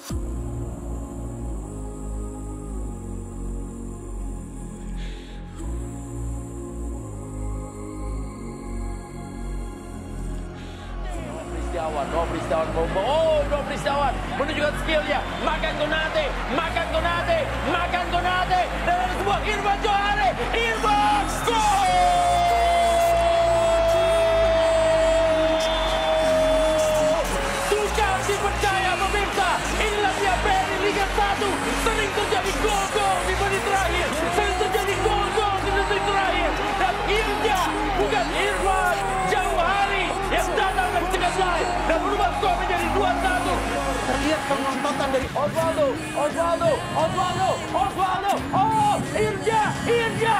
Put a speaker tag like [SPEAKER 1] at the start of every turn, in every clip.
[SPEAKER 1] Nobri Setiawan Nobri Setiawan menunjukkan skillnya. Makan Konate, dan ada sebuah Irfan Johari, gol! Tukang dipercaya pemirsa, inilah dia Peri Liga 1. Sering terjadi gol-gol di menit terakhir, sering terjadi gol-gol di detik terakhir, dan akhirnya bukan Irfan Johari yang datang mencegah dan berubah skor menjadi 2-1. Terlihat pengontotan dari Osvaldo. Oh, Irja,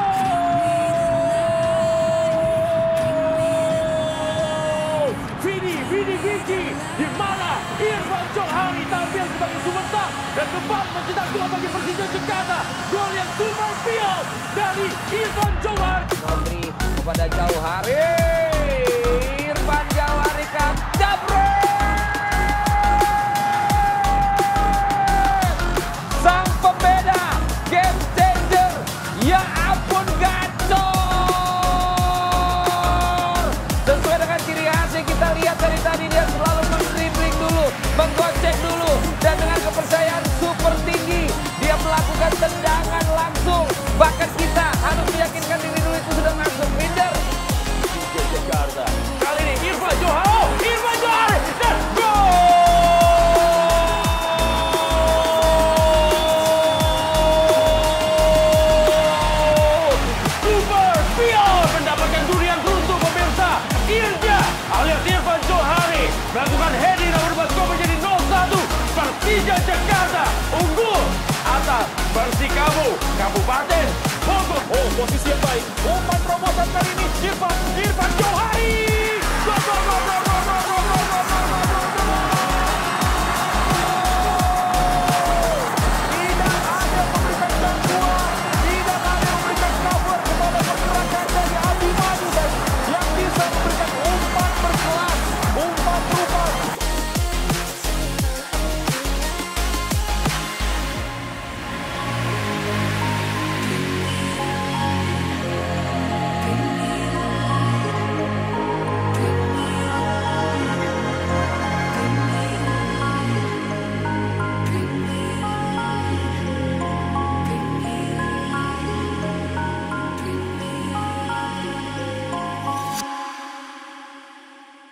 [SPEAKER 1] gol! Vidi, di mana Irfan Johari tampil sebagai superstar dan kembali mencetak gol bagi Persija Jakarta. Gol yang super spill dari Irfan Johari.
[SPEAKER 2] Nobri kepada Johari. Irfan Johari Jabret! Sang pembeda, game changer, ya ampun gacor! Sesuai dengan ciri khas yang kita lihat dari tadi, dia selalu mendribbling dulu, menggocek dulu, dan dengan kepercayaan super tinggi, dia melakukan tendangan langsung. Bahkan kita harus meyakinkan diri dulu itu sudah masuk. Minder.
[SPEAKER 1] Jakarta. Kali ini Irfan Johari dan gol! Super Pion mendapatkan durian runtuh pemirsa. Irja alias Irfan Johari melakukan heading dan berubah skor menjadi 0-1. Persija Jakarta unggul atas Persikabo Kabupaten Bogor. Oh, posisi yang baik. Umpan terobosan kali ini Irfan Johari.